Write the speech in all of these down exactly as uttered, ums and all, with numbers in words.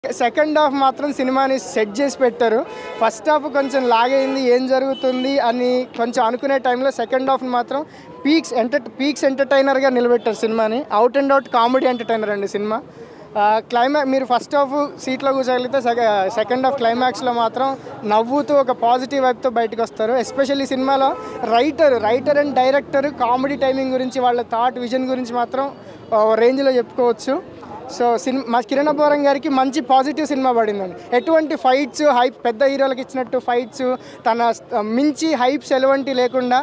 Second half మాత్రం సినిమాని set చేసి పెట్టారు. ఫస్ట్ హాఫ్ కొంచెం లాగైంది, ఏం జరుగుతుంది అని కొంచెం అనుకునే టైంలో సెకండ్ హాఫ్ని మాత్రం పీక్స్ ఎంటర్ పీక్స్ ఎంటర్టైనర్గా నిలబెట్టారు సినిమాని. Out and out comedy entertainer అండి సినిమా. క్లైమాక్స్ మీరు ఫస్ట్ హాఫ్ సీట్లో కూర్చోగలిగితే సెకండ్ హాఫ్ క్లైమాక్స్లో మాత్రం నవ్వుతూ ఒక పాజిటివ్ వైపుతో బయటకు వస్తారు. ఎస్పెషల్లీ సినిమాలో writer writer and director comedy timing గురించి, వాళ్ళ థాట్ విజన్ గురించి మాత్రం రేంజ్లో చెప్పుకోవచ్చు. సో సినిమా మా కిరణ్ అబ్బవరం గారికి మంచి పాజిటివ్ సినిమా పడిందండి. ఎటువంటి ఫైట్స్ హైప్ పెద్ద హీరోలకు ఇచ్చినట్టు ఫైట్స్ తన మించి హైప్స్ ఎలాంటి లేకుండా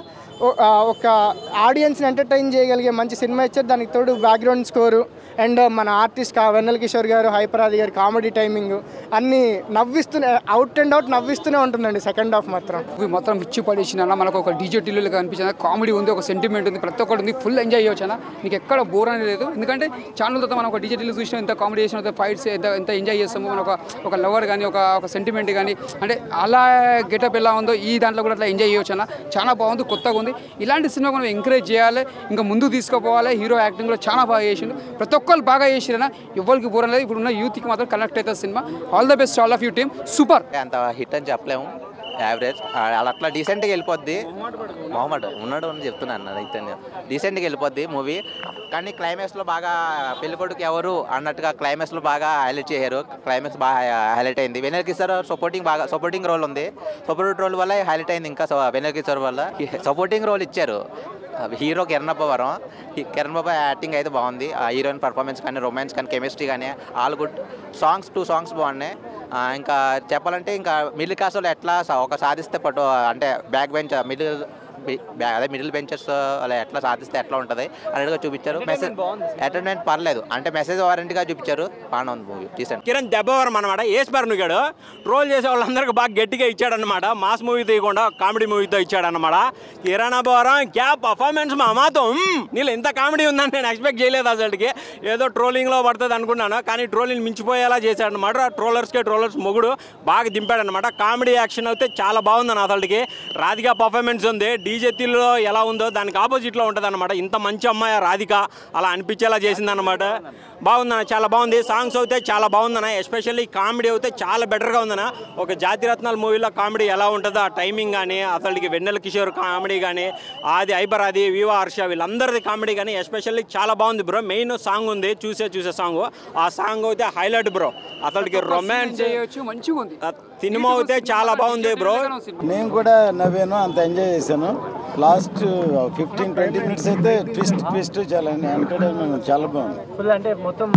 ఒక ఆడియన్స్ని ఎంటర్టైన్ చేయగలిగే మంచి సినిమా ఇచ్చారు. దానికి తోడు బ్యాక్గ్రౌండ్ స్కోరు అండ్ మన ఆర్టిస్ట్ కా వెన్నెల కిషోర్ గారు, హైపరాది గారు కామెడీ టైమింగ్ అన్నీ నవ్విస్తూనే అవుట్ అండ్ అవుట్ నవ్విస్తూనే ఉంటుందండి సెకండ్ హాఫ్ మాత్రం. మొత్తం ఇచ్చి పడేసిన మనకు ఒక డీజే టిల్లు కనిపించిన కామెడీ ఉంది, ఒక సెంటిమెంట్ ఉంది, ప్రతి ఒక్కటి ఉంది. ఫుల్ ఎంజాయ్ చేయొచ్చు అన్న, నీకు ఎక్కడ బోర్ అనేది లేదు. ఎందుకంటే ఛానల్ తర్వాత మనం ఒక డీజే టిల్లు చూసినా ఎంత కామెడీ చేసిన ఫైట్స్ ఎంత ఎంత ఎంజాయ్ చేస్తాము. మన ఒక ఒక లవర్ కానీ ఒక ఒక సెంటిమెంట్ కానీ అంటే అలా గెటప్ ఎలా ఉందో ఈ దాంట్లో కూడా అట్లా ఎంజాయ్ చేయొచ్చు అన్న. చాలా బాగుంది, కొత్తగా ఉంది. ఇలాంటి సినిమా మనం ఎంకరేజ్ చేయాలి, ఇంకా ముందుకు తీసుకుపోవాలి. హీరో యాక్టింగ్లో చాలా బాగా చేసిండు, ప్రతి ఒక్కరు బాగా చేసిరన్నా, ఎవరికి బోర్ లేదు. ఇప్పుడున్న యూత్కి మాత్రం కనెక్ట్ అవుతుంది సినిమా. All the best all of you team, super. అంత హిట్ అని చెప్పలేము, యావరేజ్. అలా అట్లా డీసెంట్గా వెళ్ళిపోద్ది. మొహమ్మద్ ఉన్నాడు అని చెప్తున్నాను, అయితే డీసెంట్గా వెళ్ళిపోద్ది మూవీ. కానీ క్లైమాక్స్లో బాగా పెళ్ళికొడుకు ఎవరు అన్నట్టుగా క్లైమాక్స్లో బాగా హైలైట్ చేశారు. క్లైమాక్స్ బాగా హైలైట్ అయింది. వెన్నెల కిషోర్ సపోర్టింగ్ బాగా సపోర్టింగ్ రోల్ ఉంది. సపోర్టింగ్ రోల్ వల్ల హైలైట్ అయింది. ఇంకా వెన్నెల కిషోర్ వల్ల సపోర్టింగ్ రోల్ ఇచ్చారు హీరో కిరణ్ అబ్బవరం. కిరణ్ బాబా యాక్టింగ్ అయితే బాగుంది. ఆ హీరోయిన్ పర్ఫార్మెన్స్ కానీ, రొమాన్స్ కానీ, కెమిస్ట్రీ కానీ all good. Songs two songs బాగున్నాయి. ఇంకా చెప్పాలంటే ఇంకా మిడిల్ క్లాస్ వాళ్ళు ఎట్లా ఒక సాధిస్తే పట్టు అంటే బ్యాక్ బెంచ్ మిడిల్ అదే మిడిల్ బెంచర్స్ అలా ఎట్లా సాధిస్తే ఎట్లా ఉంటుంది అన్నట్టుగా చూపించారు. మెసేజ్ ఎంటర్టైన్మెంట్ పర్లేదు, అంటే మెసేజ్ వారంటీగా చూపించారు. బాగా ఉంది మూవీ. తీసాను కిరణ్ దెబ్బవరం అనమాట. ఏస్ బర్నుగాడు ట్రోల్ చేసే వాళ్ళందరికీ బాగా గట్టిగా ఇచ్చాడనమాట. మాస్ మూవీ తీయకుండా కామెడీ మూవీతో ఇచ్చాడనమాట. కిరణ్ అబ్బవరం క్యా పర్ఫార్మెన్స్ మా మాత్రం నీళ్ళు ఎంత కామెడీ ఉందని నేను ఎక్స్పెక్ట్ చేయలేదు అసలుకి. ఏదో ట్రోలింగ్లో పడుతుంది అనుకున్నాను, కానీ ట్రోలింగ్ మించిపోయేలా చేశాడనమాట. ట్రోలర్స్కే ట్రోలర్స్ మొగుడు బాగా దింపాడనమాట. కామెడీ యాక్షన్ అయితే చాలా బాగుందని అసలుకి. రాధిక పర్ఫార్మెన్స్ ఉంది. డీజే తిల్లో ఎలా ఉందో దానికి ఆపోజిట్లో ఉంటుంది అనమాట. ఇంత మంచి అమ్మాయి రాధిక అలా అనిపించేలా చేసిందనమాట. బాగుందన్న, చాలా బాగుంది. సాంగ్స్ అయితే చాలా బాగుందన్న. ఎస్పెషల్లీ కామెడీ అయితే చాలా బెటర్గా ఉందన్న. ఒక జాతిరత్నాల మూవీలో కామెడీ ఎలా ఉంటుందో ఆ టైమింగ్ కానీ, అసలుకి వెన్నెల కిషోర్ కామెడీ కానీ, ఆది హైపరాది, వివా హర్ష వీళ్ళందరిది కామెడీ కానీ ఎస్పెషల్లీ చాలా బాగుంది బ్రో. మెయిన్ సాంగ్ ఉంది, చూసే చూసే సాంగ్. ఆ సాంగ్ అయితే హైలైట్ బ్రో. అసలుకి రొమాన్స్ మంచిగా ఉంది. సినిమా అయితే చాలా బాగుంది బ్రో. నేను కూడా నవ్వాను, అంత ఎంజాయ్ చేశాను. లాస్ట్ ఫిఫ్టీన్ ట్వంటీ మినిట్స్ అయితే ట్విస్ట్ ట్విస్ట్ చాలా ఎంటర్టైన్మెంట్ చాలా బాగుంది. ఫుల్ అంటే మొత్తం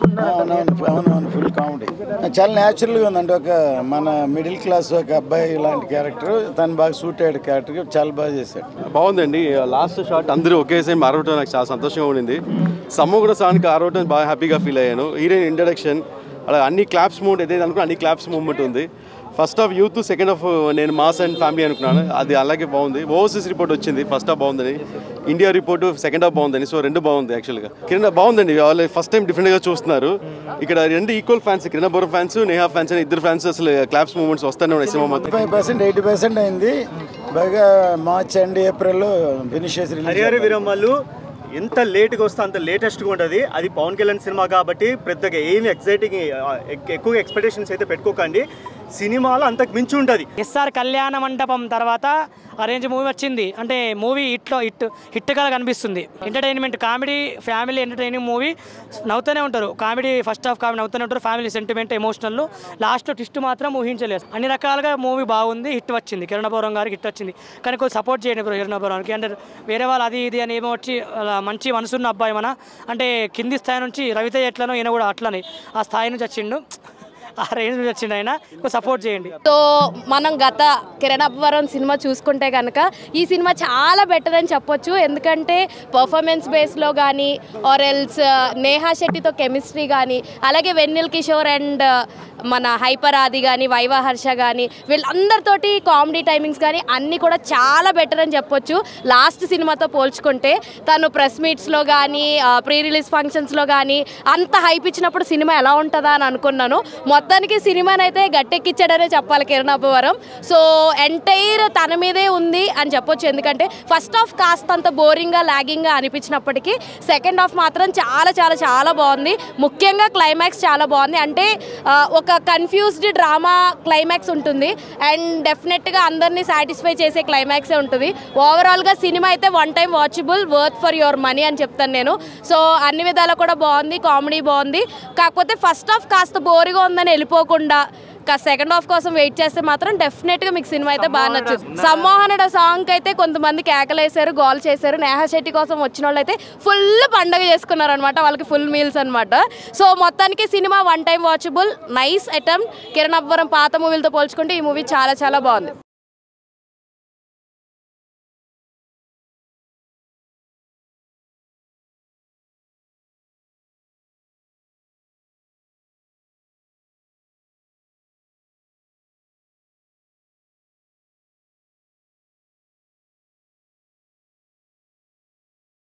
అవునవును, ఫుల్ కామెడీ చాలా న్యాచురల్గా ఉంది. అంటే ఒక మన మిడిల్ క్లాస్ ఒక అబ్బాయి ఇలాంటి క్యారెక్టర్ తను బాగా సూట్ అయ్యాడు. క్యారెక్టర్ చాలా బాగా చేశాడు. బాగుందండి. లాస్ట్ షాట్ అందరూ ఒకేసారి ఆరవటం నాకు చాలా సంతోషంగా ఉండింది. సమ్ము కూడా సానికి ఆరవటం బాగా హ్యాపీగా ఫీల్ అయ్యాను. హీరోయిన్ ఇంట్రడక్షన్ అలా అన్ని క్లాప్స్ మూమెంట్ ఏదైతే అనుకున్నా అన్ని క్లాప్స్ మూమెంట్ ఉంది. First half youth, second half నేను మాస్ అండ్ ఫ్యామిలీ అనుకున్నాను. అది అలాగే బాగుంది. ఓవర్సీస్ రిపోర్ట్ వచ్చింది, ఫస్ట్ హాఫ్ బాగుందని. ఇండియా రిపోర్ట్ సెకండ్ హాఫ్ బాగుందని. సో రెండు బాగుంది యాక్చువల్గా. కిరణ్ బాగుందండి. వాళ్ళు ఫస్ట్ టైం డిఫరెంట్గా చూస్తున్నారు. ఇక్కడ రెండు equal fans, Kiran Abbavaram fans, Neha fans అని ఇద్దరు ఫ్యాన్స్. అసలు క్లాప్స్ మూమెంట్స్ వస్తానే ఉన్నాయి సినిమా మొత్తం. ఫైవ్ పర్సెంట్ ఎయిటీ పర్సెంట్ అయింది. బాగా మార్చ్ అండ్ ఏప్రిల్లో ఫినిష్ చేసి హరిహర వీరమ్మలు ఎంత లేట్గా వస్తే అంత లేటెస్ట్గా ఉంటుంది. అది పవన్ కళ్యాణ్ సినిమా కాబట్టి పెద్దగా ఏమి ఎక్సైటింగ్ ఎక్కువ ఎక్స్పెక్టేషన్స్ అయితే పెట్టుకోకండి. సినిమాలో అంతకు మించి ఉంటుంది. ఎస్ఆర్ కళ్యాణ మండపం తర్వాత అరేంజ్ మూవీ వచ్చింది అంటే మూవీ హిట్లో హిట్ హిట్గా కనిపిస్తుంది. Entertainment comedy family entertaining movie. నవ్వుతూనే ఉంటారు. కామెడీ ఫస్ట్ హాఫ్ కామెడీ నవ్వుతూనే ఉంటారు. ఫ్యామిలీ సెంటిమెంట్, ఎమోషనల్, లాస్ట్లో ట్విస్ట్ మాత్రం ఊహించలేదు. అన్ని రకాలుగా మూవీ బాగుంది, హిట్ వచ్చింది. కిరణ్ అబ్బవరం గారికి హిట్ వచ్చింది. కానీ కొంచెం సపోర్ట్ చేయండి బ్రో కిరణ్ అబ్బవరానికి. అంటే వేరే వాళ్ళు అది ఇది అని ఏమో వచ్చి మంచి మనసున్న అబ్బాయి మన అంటే కింది స్థాయి నుంచి రవితేజ ఎట్లనో ఈయన కూడా అట్లనే ఆ స్థాయి నుంచి వచ్చిండు. ఆ రేంజ్ నుంచి వచ్చిండు ఆయన. సపోర్ట్ చేయండి. సో మనం గత కిరణ్ అబ్బవరం సినిమా చూసుకుంటే కనుక ఈ సినిమా చాలా బెటర్ అని చెప్పొచ్చు. ఎందుకంటే పర్ఫార్మెన్స్ బేస్లో కానీ ఆర్ ఎల్స్ నేహా శెట్టితో కెమిస్ట్రీ కానీ, అలాగే వెన్నెల కిషోర్ అండ్ మన హైపర్ ఆది కానీ వైవా హర్ష కానీ వీళ్ళందరితోటి కామెడీ టైమింగ్స్ కానీ అన్నీ కూడా చాలా బెటర్ అని చెప్పొచ్చు లాస్ట్ సినిమాతో పోల్చుకుంటే. తను ప్రెస్ మీట్స్లో కానీ ప్రీ రిలీజ్ ఫంక్షన్స్లో కానీ అంత హైప్ ఇచ్చినప్పుడు సినిమా ఎలా ఉంటుందా అని అనుకున్నాను. మొత్తానికి సినిమానైతే గట్టెక్కిచ్చాడనే చెప్పాలి కిరణ్ అబ్బవరం. సో ఎంటైర్ తన మీదే ఉంది అని చెప్పొచ్చు. ఎందుకంటే ఫస్ట్ హాఫ్ కాస్త అంత బోరింగ్గా లాగింగ్గా అనిపించినప్పటికీ సెకండ్ హాఫ్ మాత్రం చాలా చాలా చాలా బాగుంది. ముఖ్యంగా క్లైమాక్స్ చాలా బాగుంది. అంటే ఒక కన్ఫ్యూజ్డ్ డ్రామా క్లైమాక్స్ ఉంటుంది అండ్ డెఫినెట్గా అందరినీ సాటిస్ఫై చేసే క్లైమాక్సే ఉంటుంది. ఓవరాల్గా సినిమా అయితే one time watchable, worth for your money అని చెప్తాను నేను. సో అన్ని విధాలు కూడా బాగుంది, కామెడీ బాగుంది. కాకపోతే ఫస్ట్ హాఫ్ కాస్త బోరిగా ఉందని వెళ్ళిపోకుండా సెకండ్ హాఫ్ కోసం వెయిట్ చేస్తే మాత్రం డెఫినెట్గా మీకు సినిమా అయితే బాగా నచ్చుతుంది. సమ్మోహనుడ సాంగ్ అయితే కొంతమంది కేకలేసారు, గోల్ చేశారు. నేహా శెట్టి కోసం వచ్చిన వాళ్ళు అయితే ఫుల్ పండగ చేసుకున్నారు అనమాట, వాళ్ళకి ఫుల్ మీల్స్ అనమాట. సో మొత్తానికి సినిమా one time watchable, nice attempt. Kiran Abbavaram పాత మూవీలతో పోల్చుకుంటే ఈ మూవీ చాలా చాలా బాగుంది.